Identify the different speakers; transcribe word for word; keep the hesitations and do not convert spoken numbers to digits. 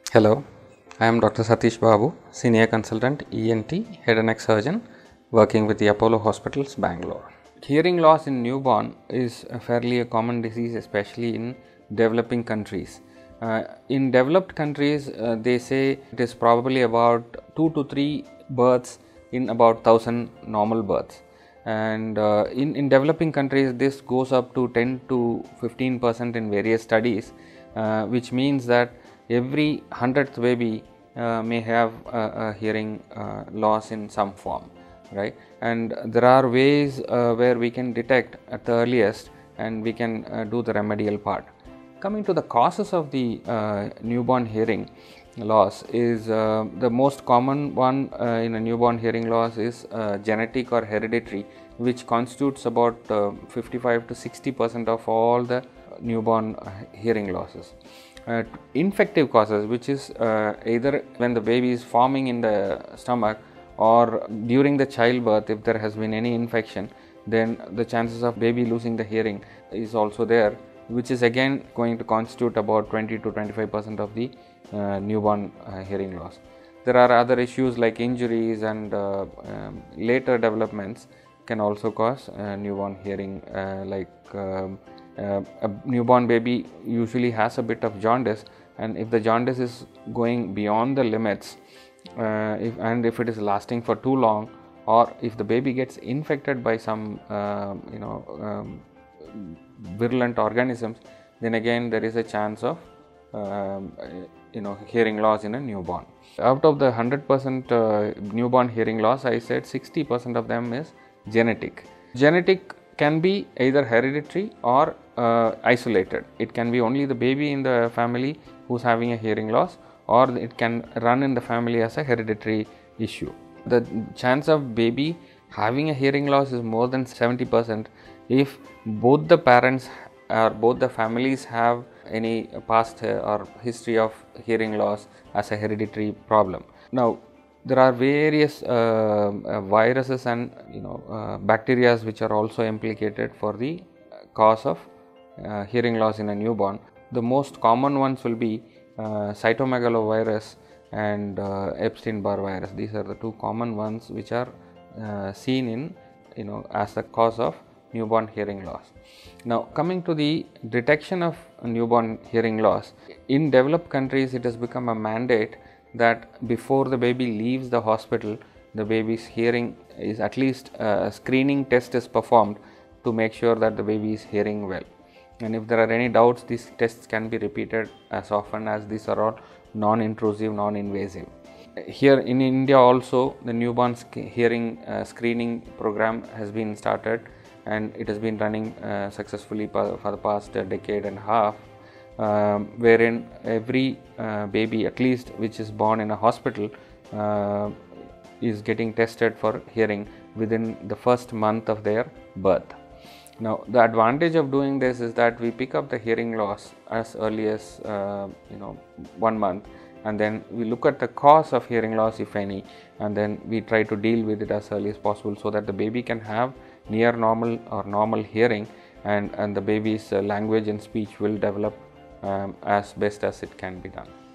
Speaker 1: Hello, I am Doctor Satish Babu, Senior Consultant E N T Head and Neck Surgeon working with the Apollo Hospitals, Bangalore. Hearing loss in newborn is a fairly a common disease, especially in developing countries. Uh, in developed countries, uh, they say it is probably about two to three births in about one thousand normal births. And uh, in, in developing countries, this goes up to ten to fifteen percent in various studies, uh, which means that every hundredth baby uh, may have a, a hearing uh, loss in some form, right? And there are ways uh, where we can detect at the earliest and we can uh, do the remedial part. Coming to the causes of the uh, newborn hearing loss is uh, the most common one uh, in a newborn hearing loss is uh, genetic or hereditary, which constitutes about uh, fifty-five to sixty percent of all the newborn uh, hearing losses. Uh, infective causes, which is uh, either when the baby is forming in the stomach or during the childbirth, if there has been any infection, then the chances of baby losing the hearing is also there, which is again going to constitute about twenty to twenty-five percent of the uh, newborn uh, hearing loss. There are other issues like injuries and uh, um, later developments can also cause uh, newborn hearing, uh, like um, Uh, a newborn baby usually has a bit of jaundice, and if the jaundice is going beyond the limits uh, if, and if it is lasting for too long, or if the baby gets infected by some uh, you know um, virulent organisms, then again there is a chance of um, you know hearing loss in a newborn. Out of the one hundred percent uh, newborn hearing loss, I said sixty percent of them is genetic. Genetic can be either hereditary or uh, isolated. It can be only the baby in the family who's having a hearing loss, or it can run in the family as a hereditary issue. The chance of baby having a hearing loss is more than seventy percent if both the parents or both the families have any past or history of hearing loss as a hereditary problem. Now, there are various uh, uh, viruses and you know uh, bacteria which are also implicated for the cause of uh, hearing loss in a newborn. The most common ones will be uh, cytomegalovirus and uh, Epstein Barr virus. These are the two common ones which are uh, seen in you know as the cause of newborn hearing loss. Now, coming to the detection of newborn hearing loss, in developed countries it has become a mandate that before the baby leaves the hospital, the baby's hearing is at least a screening test is performed to make sure that the baby is hearing well. And if there are any doubts, these tests can be repeated as often, as these are all non-intrusive, non-invasive. Here in India also, the newborn hearing uh, screening program has been started, and it has been running uh, successfully for the past uh, decade and a half. Um, wherein every uh, baby at least which is born in a hospital uh, is getting tested for hearing within the first month of their birth. Now, the advantage of doing this is that we pick up the hearing loss as early as uh, you know one month, and then we look at the cause of hearing loss, if any, and then we try to deal with it as early as possible so that the baby can have near normal or normal hearing, and, and the baby's uh, language and speech will develop Um, as best as it can be done.